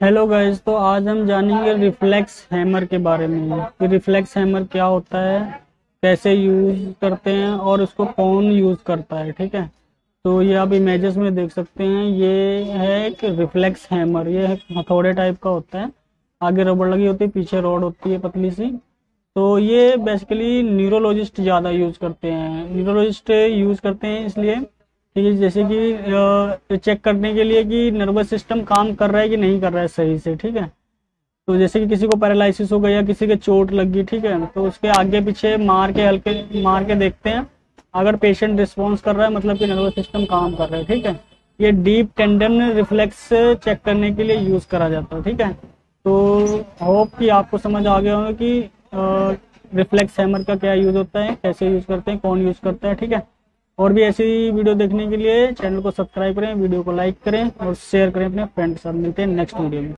Hello guys, तो आज हम जानेंगे रिफ्लेक्स हैमर के बारे में कि रिफ्लेक्स हैमर क्या होता है, कैसे यूज करते हैं और इसको कौन यूज करता है। ठीक है, तो ये आप इमेजेस में देख सकते हैं। ये है एक रिफ्लेक्स हैमर। ये हथौड़े टाइप का होता है, आगे रबड़ लगी होती है, पीछे रॉड होती है पतली सी। तो ये बेसिकली न्यूरोलॉजिस्ट ज़्यादा यूज करते हैं। न्यूरोलॉजिस्ट यूज करते हैं इसलिए ठीक है, जैसे कि चेक करने के लिए कि नर्वस सिस्टम काम कर रहा है कि नहीं कर रहा है सही से। ठीक है, तो जैसे कि किसी को पैरालिसिस हो गया या किसी के चोट लग गई, ठीक है, तो उसके आगे पीछे मार के हल्के मार के देखते हैं। अगर पेशेंट रिस्पॉन्स कर रहा है मतलब कि नर्वस सिस्टम काम कर रहा है। ठीक है, ये डीप टेंडन रिफ्लेक्स चेक करने के लिए यूज करा जाता है। ठीक है, तो होप कि आपको समझ आ गया होगा कि रिफ्लेक्स हैमर का क्या यूज होता है, कैसे यूज करते हैं, कौन यूज करता है। ठीक है, और भी ऐसी वीडियो देखने के लिए चैनल को सब्सक्राइब करें, वीडियो को लाइक करें और शेयर करें अपने फ्रेंड के साथ। मिलते हैं नेक्स्ट वीडियो में।